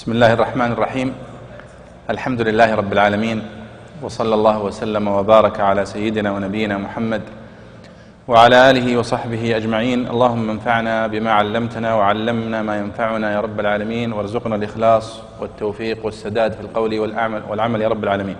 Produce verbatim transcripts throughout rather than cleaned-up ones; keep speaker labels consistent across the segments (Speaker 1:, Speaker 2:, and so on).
Speaker 1: بسم الله الرحمن الرحيم. الحمد لله رب العالمين، وصلى الله وسلم وبارك على سيدنا ونبينا محمد وعلى آله وصحبه أجمعين. اللهم انفعنا بما علمتنا وعلمنا ما ينفعنا يا رب العالمين، وارزقنا الإخلاص والتوفيق والسداد في القول والعمل, والعمل يا رب العالمين.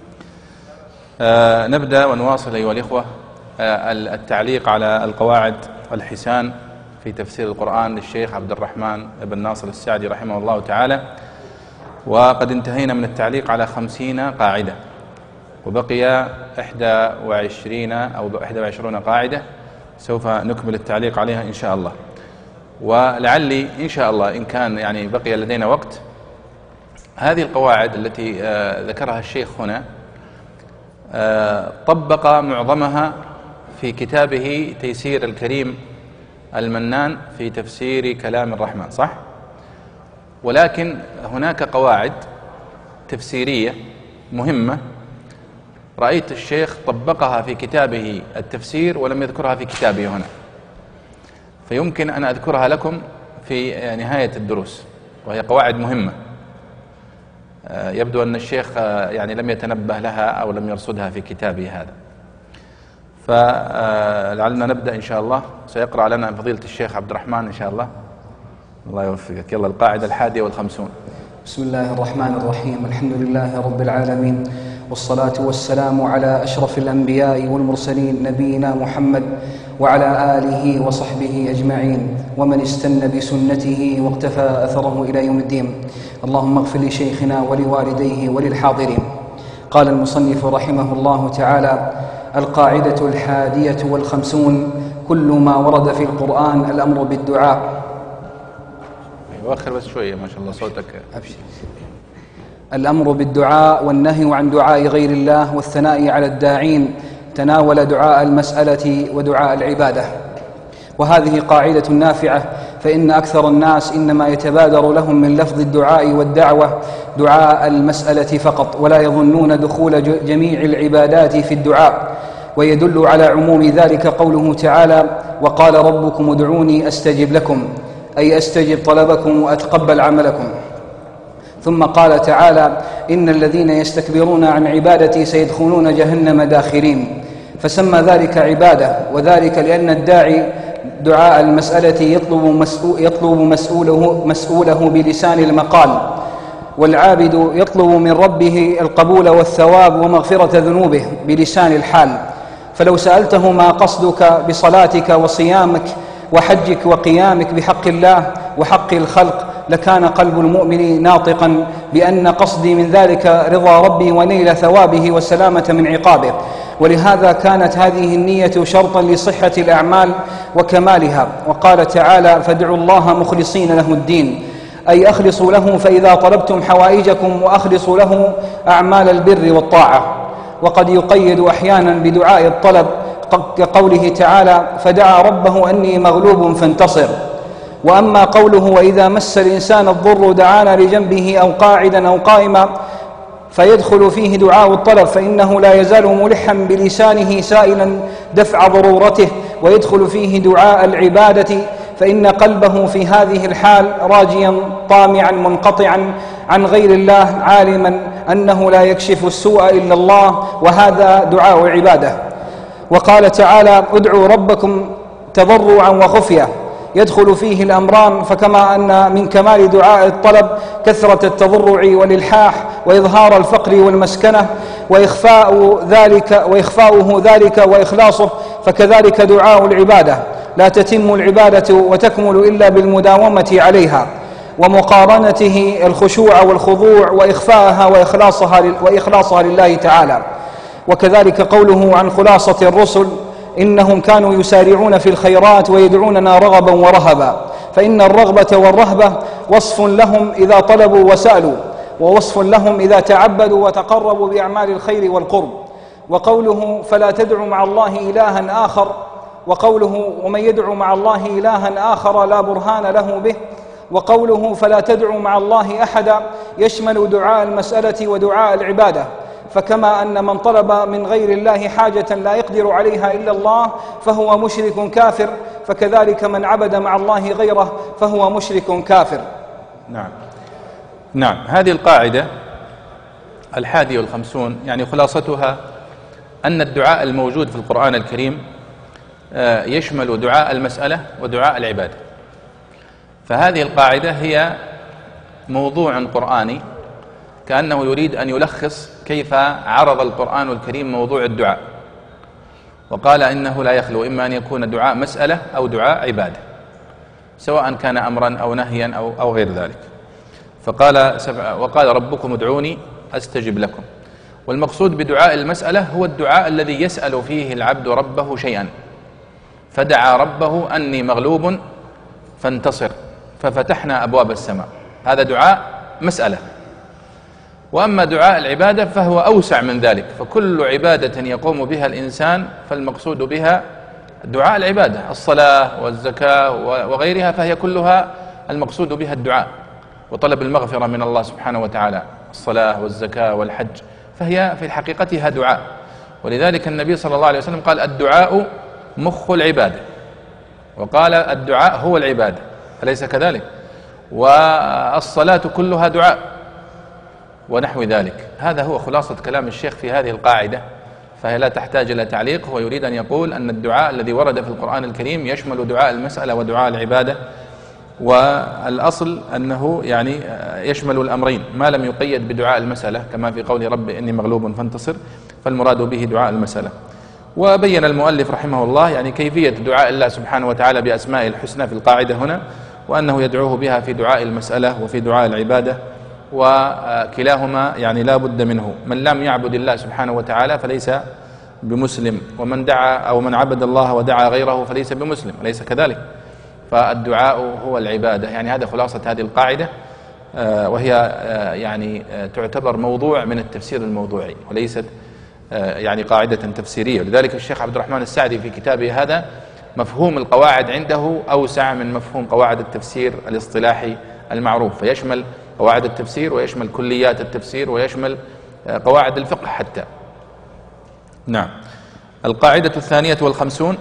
Speaker 1: آه نبدأ ونواصل أيها الإخوة آه التعليق على القواعد الحسان في تفسير القرآن للشيخ عبد الرحمن بن ناصر السعدي رحمه الله تعالى، وقد انتهينا من التعليق على خمسين قاعدة، وبقي إحدى وعشرين أو إحدى وعشرون قاعدة سوف نكمل التعليق عليها إن شاء الله. ولعلي إن شاء الله إن كان يعني بقي لدينا وقت، هذه القواعد التي ذكرها الشيخ هنا طبق معظمها في كتابه تيسير الكريم المنان في تفسير كلام الرحمن، صح؟ ولكن هناك قواعد تفسيرية مهمة رأيت الشيخ طبقها في كتابه التفسير ولم يذكرها في كتابه هنا، فيمكن أن أذكرها لكم في نهاية الدروس، وهي قواعد مهمة يبدو أن الشيخ يعني لم يتنبه لها أو لم يرصدها في كتابه هذا. فلعلنا نبدأ إن شاء الله. سيقرأ لنا فضيلة الشيخ عبد الرحمن إن شاء الله، الله يوفقك. يلا القاعدة الحادية والخمسون.
Speaker 2: بسم الله الرحمن الرحيم. الحمد لله رب العالمين، والصلاة والسلام على أشرف الأنبياء والمرسلين نبينا محمد وعلى آله وصحبه أجمعين، ومن استنى بسنته واقتفى أثره إلى يوم الدين. اللهم اغفر لشيخنا ولوالديه وللحاضرين. قال المصنف رحمه الله تعالى: القاعدة الحادية والخمسون: كل ما ورد في القرآن الأمر بالدعاء.
Speaker 1: وأخر بس شوية، ما شاء الله صوتك
Speaker 2: أبشر. الأمر بالدعاء والنهي عن دعاء غير الله والثناء على الداعين، تناول دعاء المسألة ودعاء العبادة. وهذه قاعدة نافعة، فإن أكثر الناس إنما يتبادر لهم من لفظ الدعاء والدعوة دعاء المسألة فقط، ولا يظنون دخول جميع العبادات في الدعاء. ويدل على عموم ذلك قوله تعالى: وقال ربكم ادعوني أستجب لكم، أي أستجب طلبكم وأتقبل عملكم. ثم قال تعالى: إن الذين يستكبرون عن عبادتي سيدخلون جهنم داخرين، فسمى ذلك عبادة، وذلك لأن الداعي دعاء المسألة يطلب, مسؤول يطلب مسؤوله, مسؤوله بلسان المقال، والعابد يطلب من ربه القبول والثواب ومغفرة ذنوبه بلسان الحال. فلو سألته ما قصدك بصلاتك وصيامك وحجك وقيامك بحق الله وحق الخلق، لكان قلب المؤمن ناطقا بأن قصدي من ذلك رضا ربي ونيل ثوابه والسلامة من عقابه. ولهذا كانت هذه النية شرطا لصحة الأعمال وكمالها. وقال تعالى: فادعوا الله مخلصين له الدين، أي أخلصوا له فإذا طلبتم حوائجكم، وأخلصوا له أعمال البر والطاعة. وقد يقيد أحيانا بدعاء الطلب كقوله تعالى: فدعا ربه أني مغلوب فانتصر. وأما قوله: وإذا مس الإنسان الضر دعانا لجنبه أو قاعدا أو قائما، فيدخل فيه دعاء الطلب، فإنه لا يزال ملحا بلسانه سائلا دفع ضرورته. ويدخل فيه دعاء العبادة، فإن قلبه في هذه الحال راجيا طامعا منقطعا عن غير الله، عالما أنه لا يكشف السوء إلا الله، وهذا دعاء عبادة. وقال تعالى: ادعوا ربكم تضرعا وخفية، يدخل فيه الأمران. فكما أن من كمال دعاء الطلب كثرة التضرع والإلحاح وإظهار الفقر والمسكنة وإخفاء ذلك وإخفاؤه ذلك وإخلاصه، فكذلك دعاء العبادة لا تتم العبادة وتكمل إلا بالمداومة عليها ومقارنته الخشوع والخضوع وإخفاءها وإخلاصها, وإخلاصها لله تعالى. وكذلك قوله عن خلاصة الرسل: إنهم كانوا يسارعون في الخيرات ويدعوننا رغبا ورهبا. فإن الرغبة والرهبة وصف لهم إذا طلبوا وسألوا، ووصف لهم إذا تعبدوا وتقربوا بأعمال الخير والقرب. وقوله: فلا تدعوا مع الله إلها آخر، وقوله: ومن يدعو مع الله إلها آخر لا برهان له به. وقوله: فلا تدعوا مع الله أحدا يشمل دعاء المسألة ودعاء العبادة. فكما أن من طلب من غير الله حاجة لا يقدر عليها إلا الله فهو مشرك كافر، فكذلك من عبد مع الله غيره فهو مشرك كافر.
Speaker 1: نعم. نعم، هذه القاعدة الحادية والخمسون يعني خلاصتها أن الدعاء الموجود في القرآن الكريم يشمل دعاء المسألة ودعاء العبادة. فهذه القاعدة هي موضوع قرآني كأنه يريد أن يلخص كيف عرض القرآن الكريم موضوع الدعاء، وقال إنه لا يخلو إما أن يكون دعاء مسألة أو دعاء عبادة، سواء كان أمرا أو نهيا أو, أو غير ذلك. فقال وقال ربكم ادعوني أستجب لكم. والمقصود بدعاء المسألة هو الدعاء الذي يسأل فيه العبد ربه شيئا، فدعا ربه أني مغلوب فانتصر ففتحنا أبواب السماء، هذا دعاء مسألة. وأما دعاء العبادة فهو أوسع من ذلك، فكل عبادة يقوم بها الإنسان فالمقصود بها دعاء العبادة، الصلاة والزكاة وغيرها فهي كلها المقصود بها الدعاء وطلب المغفرة من الله سبحانه وتعالى. الصلاة والزكاة والحج فهي في حقيقتها دعاء، ولذلك النبي صلى الله عليه وسلم قال الدعاء مخ العبادة، وقال الدعاء هو العبادة، أليس كذلك؟ والصلاة كلها دعاء ونحو ذلك. هذا هو خلاصة كلام الشيخ في هذه القاعدة، فهي لا تحتاج إلى تعليق. هو يريد أن يقول أن الدعاء الذي ورد في القرآن الكريم يشمل دعاء المسألة ودعاء العبادة، والأصل أنه يعني يشمل الأمرين، ما لم يقيد بدعاء المسألة كما في قول رب إني مغلوب فانتصر، فالمراد به دعاء المسألة. وبين المؤلف رحمه الله يعني كيفية دعاء الله سبحانه وتعالى بأسمائه الحسنى في القاعدة هنا، وأنه يدعوه بها في دعاء المسألة وفي دعاء العبادة، وكلاهما يعني لا بد منه. من لم يعبد الله سبحانه وتعالى فليس بمسلم، ومن دعا أو من عبد الله ودعا غيره فليس بمسلم، أليس كذلك؟ فالدعاء هو العبادة، يعني هذا خلاصة هذه القاعدة، وهي يعني تعتبر موضوع من التفسير الموضوعي وليست يعني قاعدة تفسيرية. لذلك الشيخ عبد الرحمن السعدي في كتابه هذا مفهوم القواعد عنده أوسع من مفهوم قواعد التفسير الاصطلاحي المعروف، فيشمل قواعد التفسير ويشمل كليات التفسير ويشمل قواعد الفقه حتى. نعم. القاعدة الثانية والخمسون،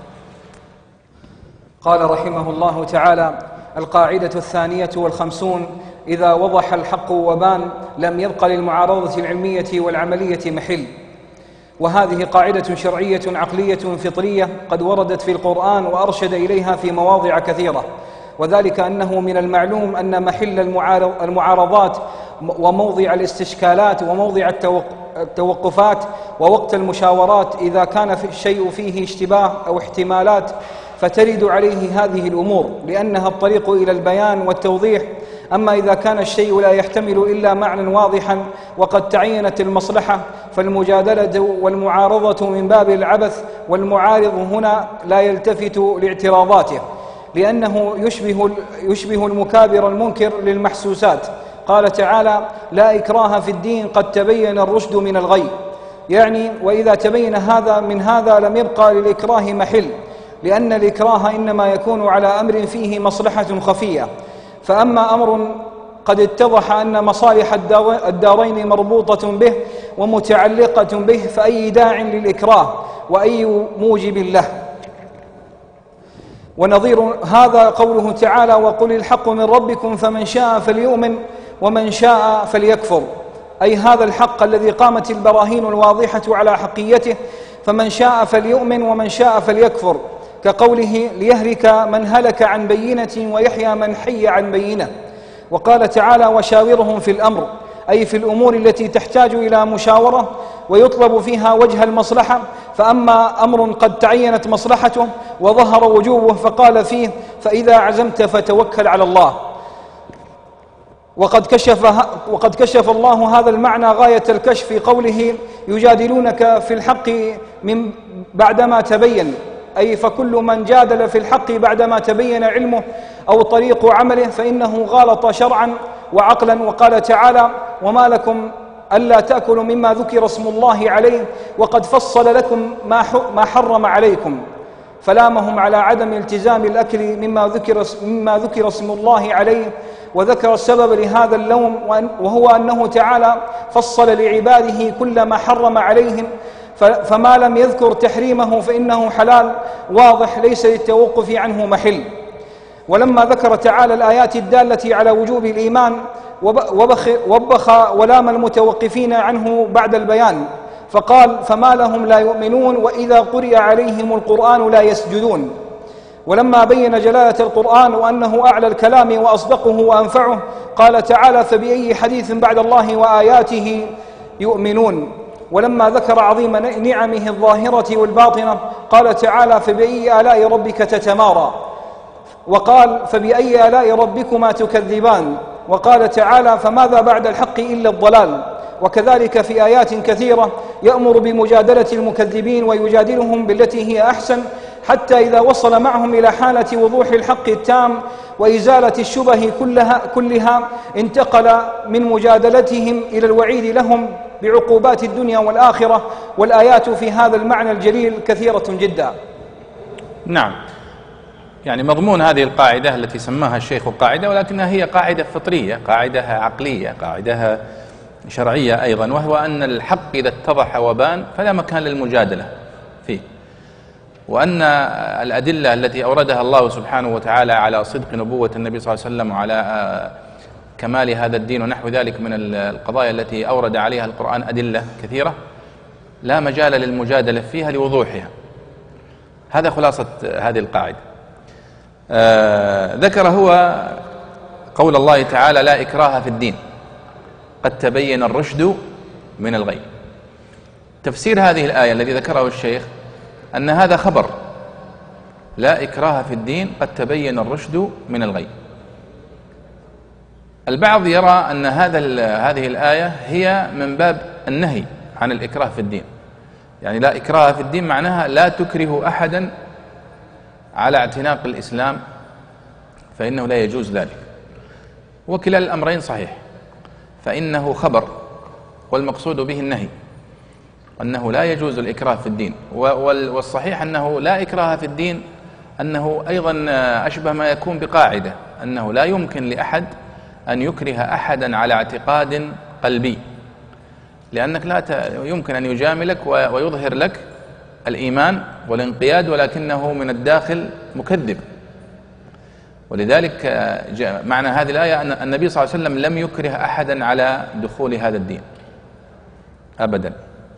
Speaker 2: قال رحمه الله تعالى: القاعدة الثانية والخمسون: إذا وضح الحق وبان لم يبق للمعارضة العلمية والعملية محل. وهذه قاعدة شرعية عقلية فطرية قد وردت في القرآن وأرشد إليها في مواضع كثيرة، وذلك أنه من المعلوم أن محل المعارضات وموضع الاستشكالات وموضع التوقفات ووقت المشاورات إذا كان في الشيء فيه اشتباه أو احتمالات فترد عليه هذه الأمور، لأنها الطريق إلى البيان والتوضيح. أما إذا كان الشيء لا يحتمل إلا معنى واضحا وقد تعينت المصلحة فالمجادلة والمعارضة من باب العبث، والمعارض هنا لا يلتفت لاعتراضاته لأنه يشبه, يشبه المكابر المنكر للمحسوسات. قال تعالى: لا إكراه في الدين قد تبين الرشد من الغي، يعني وإذا تبين هذا من هذا لم يبقى للإكراه محل، لأن الإكراه إنما يكون على أمر فيه مصلحة خفية. فأما أمر قد اتضح أن مصالح الدارين مربوطة به ومتعلقة به فأي داع للإكراه وأي موجب له. ونظير هذا قوله تعالى: وقل الحق من ربكم فمن شاء فليؤمن ومن شاء فليكفر، أي هذا الحق الذي قامت البراهين الواضحة على حقيته، فمن شاء فليؤمن ومن شاء فليكفر، كقوله: ليهلك من هلك عن بينة ويحيى من حي عن بينة. وقال تعالى: وشاورهم في الأمر، أي في الأمور التي تحتاج إلى مشاورة ويطلب فيها وجه المصلحة. فأما أمر قد تعينت مصلحته وظهر وجوبه فقال فيه: فإذا عزمت فتوكل على الله. وقد كشف, وقد كشف الله هذا المعنى غاية الكشف في قوله: يجادلونك في الحق من بعدما تبين، أي فكل من جادل في الحق بعدما تبين علمه أو طريق عمله فإنه غالط شرعا وعقلا. وقال تعالى: وما لكم ألا تأكلوا مما ذكر اسم الله عليه وقد فصل لكم ما حرم عليكم، فلامهم على عدم التزام الأكل مما ذكر, مما ذكر اسم الله عليه، وذكر السبب لهذا اللوم وهو أنه تعالى فصل لعباده كل ما حرم عليهم، فما لم يذكر تحريمه فإنه حلال واضح ليس للتوقف عنه محل. ولما ذكر تعالى الآيات الدالة على وجوب الإيمان وبخ, وبخ ولام المتوقفين عنه بعد البيان، فقال: فما لهم لا يؤمنون وإذا قرئ عليهم القرآن لا يسجدون. ولما بين جلالة القرآن وأنه أعلى الكلام وأصدقه وأنفعه، قال تعالى: فبأي حديث بعد الله وآياته يؤمنون. ولما ذكر عظيم نعمه الظاهرة والباطنة، قال تعالى: فبأي آلاء ربك تتمارى. وقال: فبأي آلاء ربكما تكذبان. وقال تعالى: فماذا بعد الحق إلا الضلال. وكذلك في آيات كثيرة يأمر بمجادلة المكذبين ويجادلهم بالتي هي أحسن، حتى إذا وصل معهم إلى حالة وضوح الحق التام وإزالة الشبه كلها, كلها انتقل من مجادلتهم إلى الوعيد لهم بعقوبات الدنيا والآخرة. والآيات في هذا المعنى الجليل كثيرة جدا.
Speaker 1: نعم، يعني مضمون هذه القاعدة التي سماها الشيخ قاعدة، ولكنها هي قاعدة فطرية، قاعدة عقلية، قاعدة شرعية أيضا، وهو أن الحق إذا اتضح وبان فلا مكان للمجادلة فيه، وأن الأدلة التي أوردها الله سبحانه وتعالى على صدق نبوة النبي صلى الله عليه وسلم وعلى كمال هذا الدين ونحو ذلك من القضايا التي أورد عليها القرآن أدلة كثيرة لا مجال للمجادلة فيها لوضوحها. هذا خلاصة هذه القاعدة. آه ذكر هو قول الله تعالى: لا إكراه في الدين قد تبين الرشد من الغي. تفسير هذه الآية الذي ذكره الشيخ أن هذا خبر: لا إكراه في الدين قد تبين الرشد من الغي. البعض يرى أن هذا هذه الآية هي من باب النهي عن الإكراه في الدين، يعني لا إكراه في الدين معناها لا تكره أحدا على اعتناق الإسلام فإنه لا يجوز ذلك. وكلا الأمرين صحيح، فإنه خبر والمقصود به النهي، أنه لا يجوز الإكراه في الدين. والصحيح أنه لا إكراه في الدين أنه أيضا أشبه ما يكون بقاعدة أنه لا يمكن لأحد أن يكره أحدا على اعتقاد قلبي، لأنك لا يمكن أن يجاملك ويظهر لك الإيمان والانقياد ولكنه من الداخل مكذب. ولذلك معنى هذه الآية أن النبي صلى الله عليه وسلم لم يكره أحدا على دخول هذا الدين أبدا.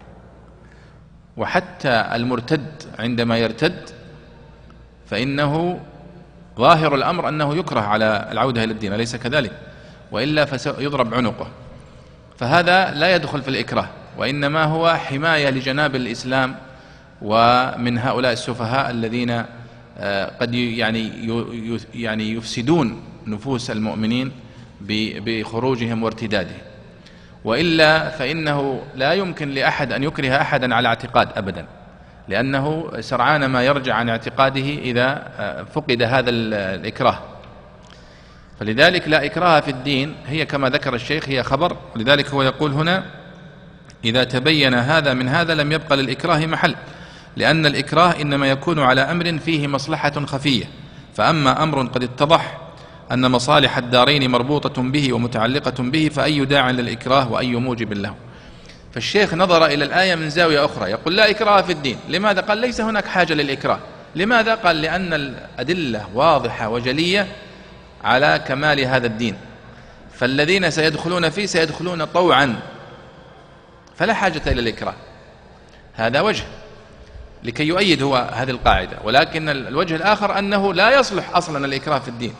Speaker 1: وحتى المرتد عندما يرتد فإنه ظاهر الأمر أنه يكره على العودة إلى الدين، أليس كذلك؟ وإلا فيضرب عنقه. فهذا لا يدخل في الإكراه، وإنما هو حماية لجناب الإسلام ومن هؤلاء السفهاء الذين قد يعني يعني يفسدون نفوس المؤمنين بخروجهم وارتدادهم. وإلا فإنه لا يمكن لأحد أن يكره أحدا على اعتقاد أبدا، لأنه سرعان ما يرجع عن اعتقاده إذا فقد هذا الإكراه. فلذلك لا إكراه في الدين هي كما ذكر الشيخ هي خبر. ولذلك هو يقول هنا: إذا تبين هذا من هذا لم يبقى للإكراه محل، لأن الإكراه إنما يكون على أمر فيه مصلحة خفية، فأما أمر قد اتضح أن مصالح الدارين مربوطة به ومتعلقة به فأي داع للإكراه وأي موجب له. فالشيخ نظر إلى الآية من زاوية أخرى، يقول: لا إكراه في الدين. لماذا؟ قال: ليس هناك حاجة للإكراه. لماذا؟ قال: لأن الأدلة واضحة وجلية على كمال هذا الدين، فالذين سيدخلون فيه سيدخلون طوعا، فلا حاجة إلى الإكراه. هذا وجه لكي يؤيد هو هذه القاعدة. ولكن الوجه الآخر أنه لا يصلح أصلا الإكراه في الدين،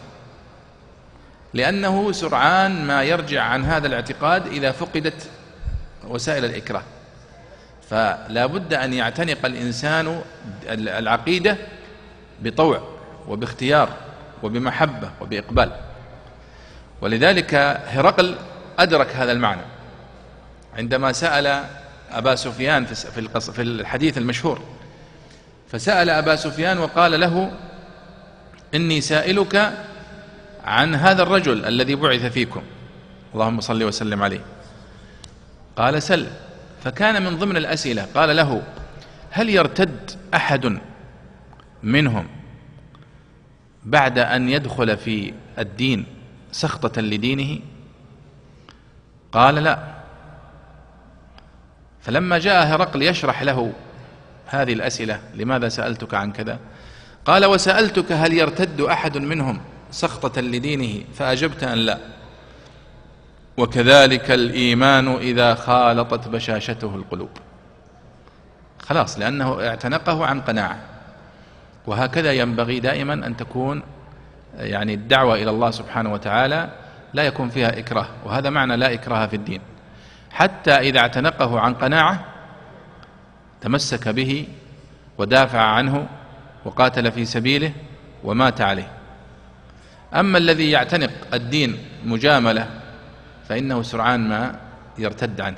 Speaker 1: لأنه سرعان ما يرجع عن هذا الاعتقاد إذا فقدت وسائل الإكراه. فلا بد أن يعتنق الإنسان العقيدة بطوع وباختيار وبمحبة وبإقبال. ولذلك هرقل أدرك هذا المعنى عندما سأل أبا سفيان في الحديث المشهور، فسأل أبا سفيان وقال له: إني سائلك عن هذا الرجل الذي بعث فيكم، اللهم صل وسلم عليه. قال: سل. فكان من ضمن الأسئلة قال له: هل يرتد أحد منهم بعد أن يدخل في الدين سخطة لدينه؟ قال: لا. فلما جاء هرقل يشرح له هذه الأسئلة: لماذا سألتك عن كذا؟ قال: وسألتك هل يرتد أحد منهم سخطة لدينه فأجبت أن لا. وكذلك الإيمان إذا خالطت بشاشته القلوب، خلاص، لأنه اعتنقه عن قناعة. وهكذا ينبغي دائما أن تكون يعني الدعوة إلى الله سبحانه وتعالى لا يكون فيها إكراه، وهذا معنى لا إكراه في الدين. حتى إذا اعتنقه عن قناعة تمسك به ودافع عنه وقاتل في سبيله ومات عليه. أما الذي يعتنق الدين مجاملة فإنه سرعان ما يرتد عنه.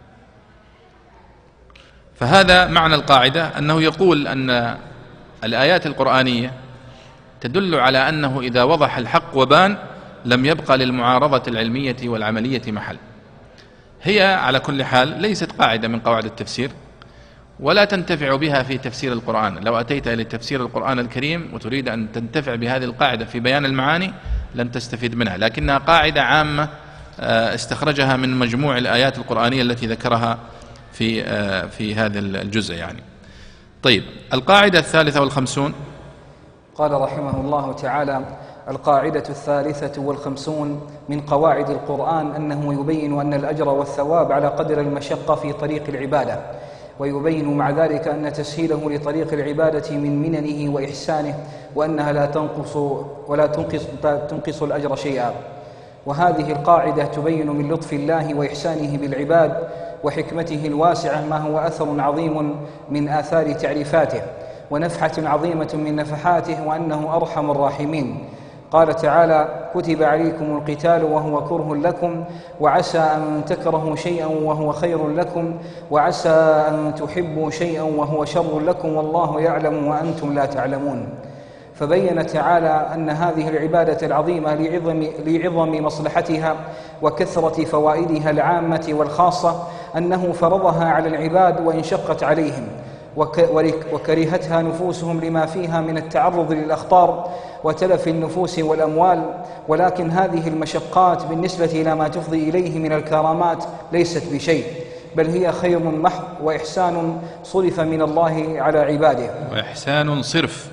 Speaker 1: فهذا معنى القاعدة، أنه يقول أن الآيات القرآنية تدل على أنه إذا وضح الحق وبان لم يبقى للمعارضة العلمية والعملية محل. هي على كل حال ليست قاعدة من قواعد التفسير، ولا تنتفع بها في تفسير القرآن. لو أتيت إلى تفسير القرآن الكريم وتريد أن تنتفع بهذه القاعدة في بيان المعاني لن تستفيد منها، لكنها قاعدة عامة استخرجها من مجموع الآيات القرآنية التي ذكرها في في هذا الجزء يعني. طيب، القاعدة الثالثة والخمسون.
Speaker 2: قال رحمه الله تعالى: القاعدة الثالثة والخمسون من قواعد القرآن أنه يبين أن الأجر والثواب على قدر المشقة في طريق العبادة، ويبين مع ذلك أن تسهيله لطريق العبادة من مننه وإحسانه، وأنها لا تنقص ولا تنقص, تنقص الأجر شيئا. وهذه القاعدة تبين من لطف الله وإحسانه بالعباد وحكمته الواسعة ما هو أثر عظيم من آثار تعريفاته، ونفحة عظيمة من نفحاته، وأنه أرحم الراحمين. قال تعالى: كتب عليكم القتال وهو كره لكم، وعسى أن تكرهوا شيئا وهو خير لكم، وعسى أن تحبوا شيئا وهو شر لكم، والله يعلم وأنتم لا تعلمون. فبين تعالى أن هذه العبادة العظيمة لعظم, لعظم مصلحتها وكثرة فوائدها العامة والخاصة أنه فرضها على العباد وإن شقت عليهم وكرهتها نفوسهم لما فيها من التعرض للأخطار وتلف النفوس والأموال. ولكن هذه المشقات بالنسبة إلى ما تفضي إليه من الكرامات ليست بشيء، بل هي خير محض وإحسان صرف من الله على عباده.
Speaker 1: وإحسان صرف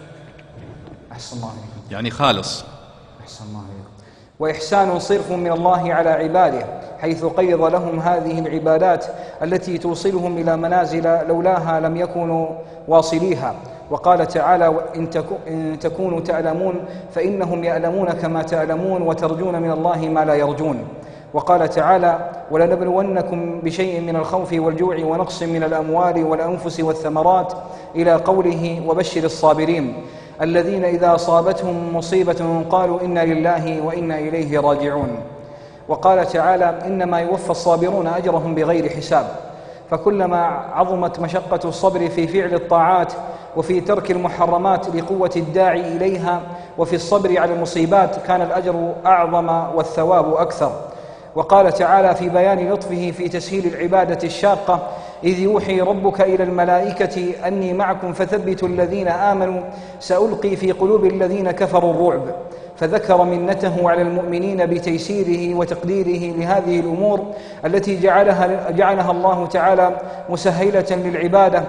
Speaker 2: أحسن الله
Speaker 1: يعني خالص.
Speaker 2: أحسن الله وإحسان صرف من الله على عباده، حيث قيض لهم هذه العبادات التي توصلهم إلى منازل لولاها لم يكونوا واصليها. وقال تعالى: إن تكونوا تعلمون فإنهم يعلمون كما تعلمون وترجون من الله ما لا يرجون. وقال تعالى: ولنبلونكم بشيء من الخوف والجوع ونقص من الأموال والأنفس والثمرات، إلى قوله: وبشر الصابرين الذين إذا أصابتهم مصيبة قالوا إنا لله وإنا إليه راجعون. وقال تعالى: إنما يوفى الصابرون أجرهم بغير حساب. فكلما عظمت مشقة الصبر في فعل الطاعات وفي ترك المحرمات لقوة الداعي إليها وفي الصبر على المصيبات كان الأجر أعظم والثواب أكثر. وقال تعالى في بيان لطفه في تسهيل العبادة الشاقة: إذ يوحي ربك إلى الملائكة أني معكم فثبتوا الذين آمنوا سألقي في قلوب الذين كفروا الرعب. فذكر منته على المؤمنين بتيسيره وتقديره لهذه الأمور التي جعلها, جعلها الله تعالى مسهلة للعبادة،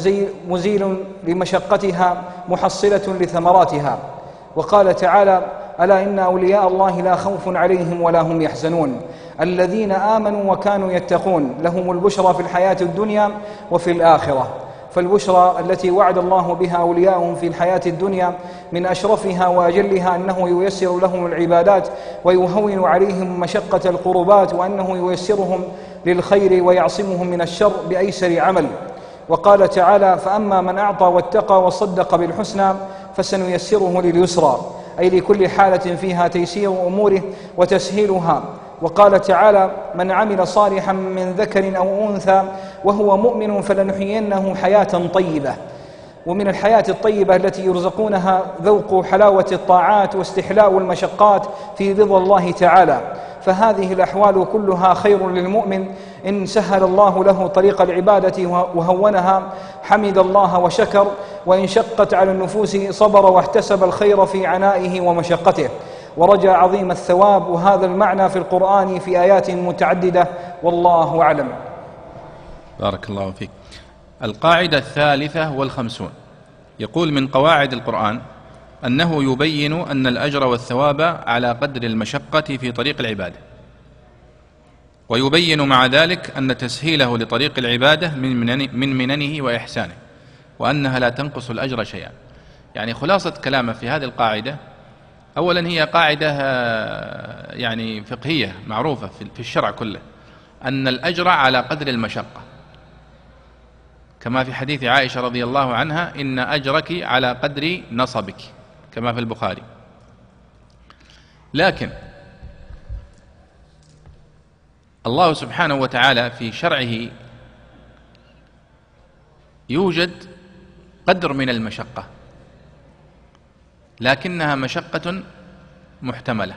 Speaker 2: مزيل لمشقتها، محصلة لثمراتها. وقال تعالى: ألا إن أولياء الله لا خوف عليهم ولا هم يحزنون الذين آمنوا وكانوا يتقون لهم البشرى في الحياة الدنيا وفي الآخرة. فالبشرى التي وعد الله بها أولياءهم في الحياة الدنيا من أشرفها وأجلها أنه ييسر لهم العبادات ويهون عليهم مشقة القربات، وأنه ييسرهم للخير ويعصمهم من الشر بأيسر عمل. وقال تعالى: فأما من أعطى واتقى وصدق بالحسنى فسنيسره لليسرى، أي لكل حالة فيها تيسير أموره وتسهيلها. وقال تعالى: من عمل صالحا من ذكر أو أنثى وهو مؤمن فلنحيينه حياة طيبة. ومن الحياة الطيبة التي يرزقونها ذوق حلاوة الطاعات واستحلاء المشقات في رضا الله تعالى. فهذه الأحوال كلها خير للمؤمن إن سهل الله له طريق العبادة وهونها حمد الله وشكر، وإن شقت على النفوس صبر واحتسب الخير في عنائه ومشقته ورجى عظيم الثواب. وهذا المعنى في القرآن في آيات متعددة، والله أعلم.
Speaker 1: بارك الله فيك. القاعدة الثالثة والخمسون يقول: من قواعد القرآن أنه يبين أن الأجر والثواب على قدر المشقة في طريق العبادة. ويبين مع ذلك أن تسهيله لطريق العبادة من منن من مننه وإحسانه، وأنها لا تنقص الأجر شيئا. يعني خلاصة كلامه في هذه القاعدة، أولا هي قاعدة يعني فقهية معروفة في الشرع كله، أن الأجر على قدر المشقة، كما في حديث عائشة رضي الله عنها: إن أجرك على قدر نصبك، كما في البخاري. لكن الله سبحانه وتعالى في شرعه يوجد قدر من المشقة، لكنها مشقة محتملة.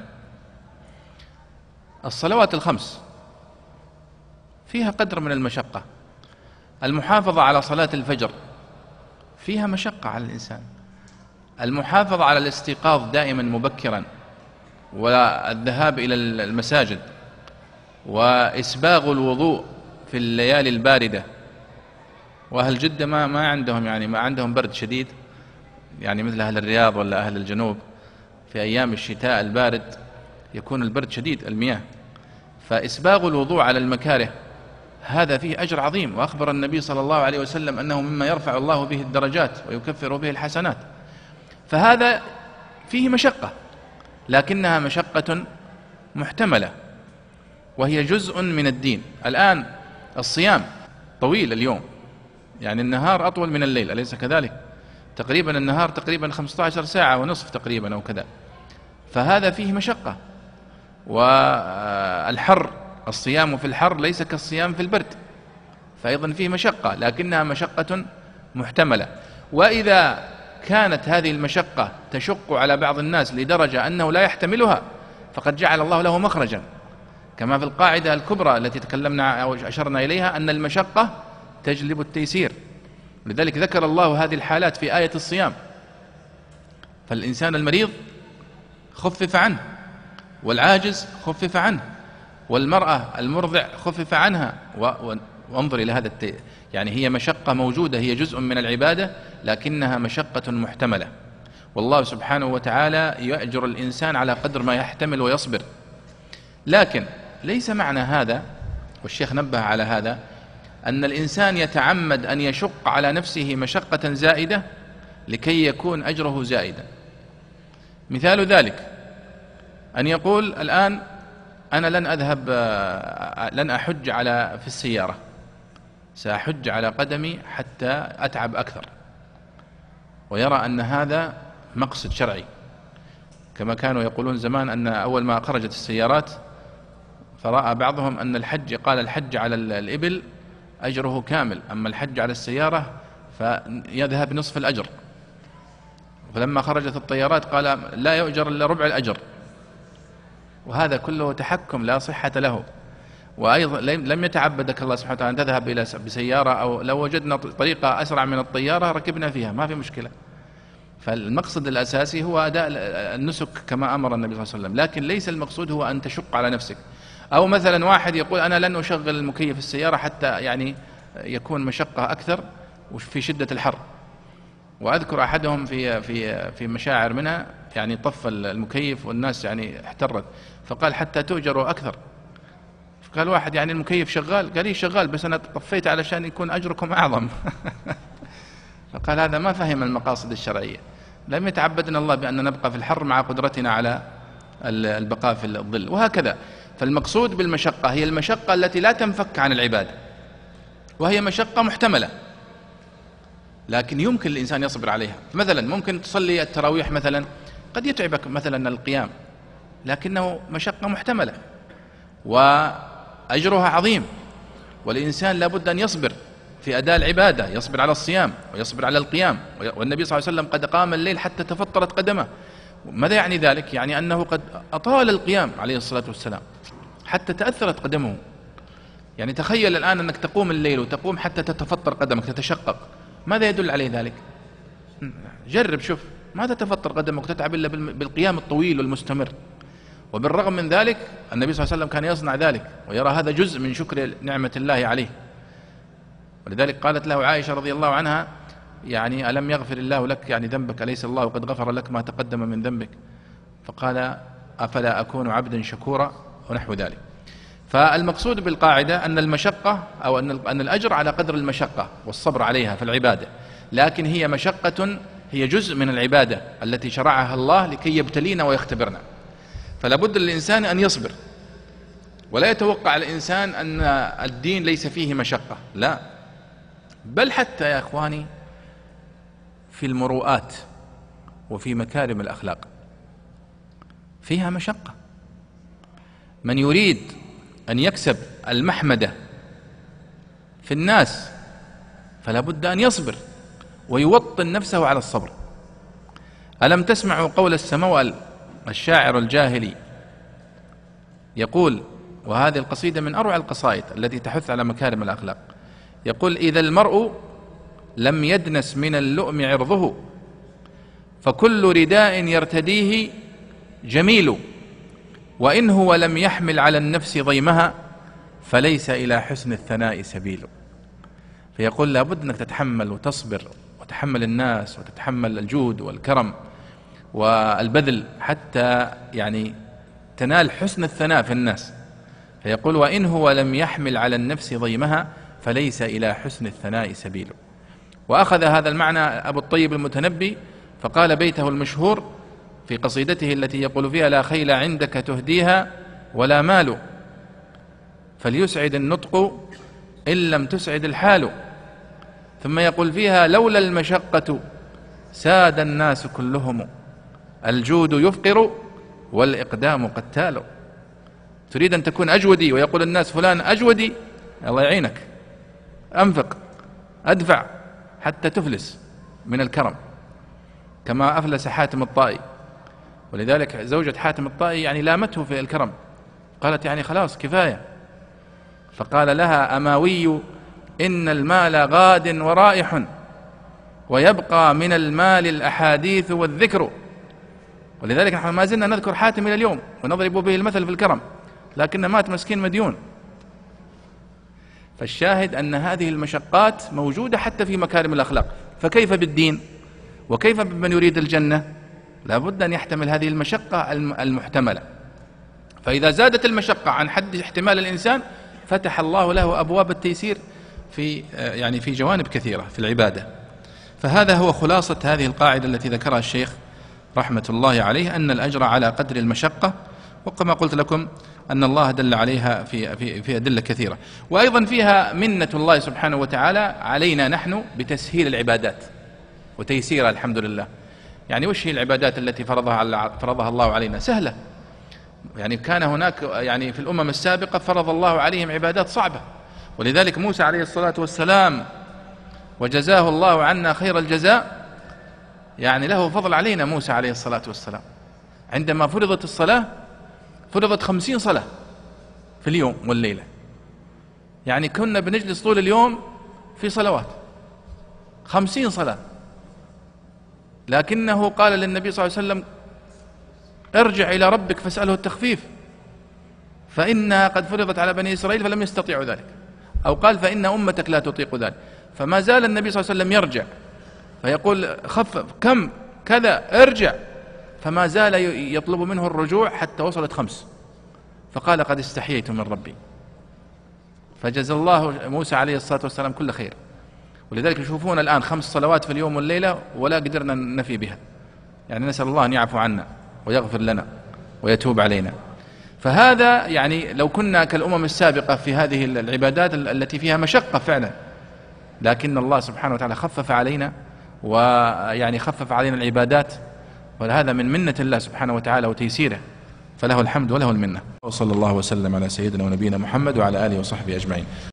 Speaker 1: الصلوات الخمس فيها قدر من المشقة، المحافظة على صلاة الفجر فيها مشقة على الإنسان، المحافظة على الاستيقاظ دائما مبكرا والذهاب إلى المساجد وإسباغ الوضوء في الليالي الباردة. وأهل جدة ما ما عندهم يعني ما عندهم برد شديد، يعني مثل أهل الرياض ولا أهل الجنوب في أيام الشتاء البارد يكون البرد شديد المياه، فإسباغ الوضوء على المكاره هذا فيه أجر عظيم. وأخبر النبي صلى الله عليه وسلم أنه مما يرفع الله به الدرجات ويكفر به الحسنات، فهذا فيه مشقة لكنها مشقة محتملة، وهي جزء من الدين. الآن الصيام طويل اليوم، يعني النهار أطول من الليل، أليس كذلك؟ تقريبا النهار تقريبا خمسة عشر ساعة ونصف تقريبا أو كذا، فهذا فيه مشقة. والحر، الصيام في الحر ليس كالصيام في البرد، فأيضا فيه مشقة لكنها مشقة محتملة. وإذا كانت هذه المشقة تشق على بعض الناس لدرجة أنه لا يحتملها، فقد جعل الله له مخرجا، كما في القاعدة الكبرى التي تكلمنا أو أشرنا إليها أن المشقة تجلب التيسير. لذلك ذكر الله هذه الحالات في آية الصيام، فالإنسان المريض خفف عنه، والعاجز خفف عنه، والمرأة المرضع خفف عنها. وانظر إلى هذا التي... يعني هي مشقة موجودة، هي جزء من العبادة لكنها مشقة محتملة، والله سبحانه وتعالى يأجر الإنسان على قدر ما يحتمل ويصبر. لكن ليس معنى هذا، والشيخ نبه على هذا، أن الإنسان يتعمد أن يشق على نفسه مشقة زائدة لكي يكون أجره زائدا. مثال ذلك أن يقول الآن أنا لن أذهب لن أحج على في السيارة، سأحج على قدمي حتى أتعب أكثر، ويرى أن هذا مقصد شرعي، كما كانوا يقولون زمان أن أول ما خرجت السيارات فرأى بعضهم أن الحج، قال الحج على الإبل أجره كامل، أما الحج على السيارة فيذهب نصف الأجر. فلما خرجت الطيارات قال لا يؤجر إلا ربع الأجر، وهذا كله تحكم لا صحة له. وأيضا لم يتعبدك الله سبحانه وتعالى أن تذهب إلى بسيارة، أو لو وجدنا طريقة أسرع من الطيارة ركبنا فيها، ما في مشكلة. فالمقصد الأساسي هو أداء النسك كما أمر النبي صلى الله عليه وسلم، لكن ليس المقصود هو أن تشق على نفسك. أو مثلا واحد يقول أنا لن أشغل المكيف في السيارة حتى يعني يكون مشقة أكثر في شدة الحر. وأذكر أحدهم في في في مشاعر منها يعني طف المكيف والناس يعني احترت، فقال حتى تؤجروا أكثر. قال واحد يعني المكيف شغال، قال لي شغال بس أنا طفيت علشان يكون أجركم أعظم. فقال هذا ما فهم المقاصد الشرعية، لم يتعبدنا الله بأن نبقى في الحر مع قدرتنا على البقاء في الظل، وهكذا. فالمقصود بالمشقة هي المشقة التي لا تنفك عن العبادة، وهي مشقة محتملة لكن يمكن الإنسان يصبر عليها. مثلا ممكن تصلي التراويح مثلا، قد يتعبك مثلا القيام، لكنه مشقة محتملة وأجرها عظيم، والإنسان لابد أن يصبر في أداء العبادة، يصبر على الصيام ويصبر على القيام. والنبي صلى الله عليه وسلم قد قام الليل حتى تفطرت قدمه. ماذا يعني ذلك؟ يعني أنه قد أطال القيام عليه الصلاة والسلام حتى تأثرت قدمه. يعني تخيل الآن أنك تقوم الليل وتقوم حتى تتفطر قدمك، تتشقق، ماذا يدل عليه ذلك؟ جرب شوف، ما تتفطر قدمك وتتعب إلا بالقيام الطويل والمستمر. وبالرغم من ذلك النبي صلى الله عليه وسلم كان يصنع ذلك ويرى هذا جزء من شكر نعمة الله عليه. ولذلك قالت له عائشة رضي الله عنها يعني ألم يغفر الله لك يعني ذنبك، أليس الله قد غفر لك ما تقدم من ذنبك؟ فقال أفلا أكون عبدا شكورا ونحو ذلك. فالمقصود بالقاعدة أن المشقة أو أن الأجر على قدر المشقة والصبر عليها في العبادة، لكن هي مشقة، هي جزء من العبادة التي شرعها الله لكي يبتلينا ويختبرنا. فلا بد للإنسان أن يصبر، ولا يتوقع الإنسان أن الدين ليس فيه مشقة، لا، بل حتى يا إخواني في المروءات وفي مكارم الأخلاق فيها مشقة. من يريد أن يكسب المحمدة في الناس فلا بد أن يصبر ويوطن نفسه على الصبر. ألم تسمعوا قول السموأل الشاعر الجاهلي يقول، وهذه القصيدة من أروع القصائد التي تحث على مكارم الأخلاق، يقول: إذا المرء لم يدنس من اللؤم عرضه فكل رداء يرتديه جميل، وإن هو لم يحمل على النفس ضيمها فليس إلى حسن الثناء سبيل. فيقول لابد أنك تتحمل وتصبر وتحمل الناس وتتحمل الجود والكرم والبذل حتى يعني تنال حسن الثناء في الناس. فيقول: وإن هو لم يحمل على النفس ضيمها فليس إلى حسن الثناء سبيل. وأخذ هذا المعنى أبو الطيب المتنبي فقال بيته المشهور في قصيدته التي يقول فيها: لا خيل عندك تهديها ولا مال، فليسعد النطق إن لم تسعد الحال. ثم يقول فيها: لولا المشقة ساد الناس كلهم، الجود يفقر والإقدام قتال. تريد أن تكون أجودي ويقول الناس فلان أجودي، الله يعينك، أنفق أدفع حتى تفلس من الكرم، كما أفلس حاتم الطائي. ولذلك زوجة حاتم الطائي يعني لامته في الكرم، قالت يعني خلاص كفاية، فقال لها: أماوي إن المال غاد ورائح، ويبقى من المال الأحاديث والذكر. ولذلك نحن ما زلنا نذكر حاتم إلى اليوم ونضرب به المثل في الكرم، لكن مات مسكين مديون. فالشاهد أن هذه المشقات موجودة حتى في مكارم الأخلاق، فكيف بالدين؟ وكيف بمن يريد الجنة؟ لا بد أن يحتمل هذه المشقة المحتملة. فإذا زادت المشقة عن حد احتمال الإنسان فتح الله له أبواب التيسير في يعني في جوانب كثيرة في العبادة. فهذا هو خلاصة هذه القاعدة التي ذكرها الشيخ رحمة الله عليه، أن الأجر على قدر المشقة، وكما قلت لكم أن الله دل عليها في في في أدلة كثيرة. وأيضا فيها منة الله سبحانه وتعالى علينا نحن بتسهيل العبادات وتيسيرها، الحمد لله. يعني وش هي العبادات التي فرضها فرضها الله علينا؟ سهلة. يعني كان هناك يعني في الأمم السابقة فرض الله عليهم عبادات صعبة، ولذلك موسى عليه الصلاة والسلام وجزاه الله عنا خير الجزاء، يعني له فضل علينا موسى عليه الصلاة والسلام. عندما فرضت الصلاة فرضت خمسين صلاة في اليوم والليلة، يعني كنا بنجلس طول اليوم في صلوات خمسين صلاة، لكنه قال للنبي صلى الله عليه وسلم: ارجع إلى ربك فاسأله التخفيف، فإنها قد فرضت على بني إسرائيل فلم يستطيعوا ذلك، أو قال: فإن أمتك لا تطيق ذلك. فما زال النبي صلى الله عليه وسلم يرجع فيقول: خفف، كم كذا، ارجع، فما زال يطلب منه الرجوع حتى وصلت خمس، فقال: قد استحييت من ربي. فجزى الله موسى عليه الصلاة والسلام كل خير. ولذلك يشوفون الآن خمس صلوات في اليوم والليلة ولا قدرنا نفي بها، يعني نسأل الله أن يعفو عنا ويغفر لنا ويتوب علينا. فهذا يعني لو كنا كالأمم السابقة في هذه العبادات التي فيها مشقة فعلا، لكن الله سبحانه وتعالى خفف علينا، ويعني خفف علينا العبادات، وهذا من منة الله سبحانه وتعالى وتيسيره، فله الحمد وله المنة. وصلى الله وسلم على سيدنا ونبينا محمد وعلى آله وصحبه أجمعين.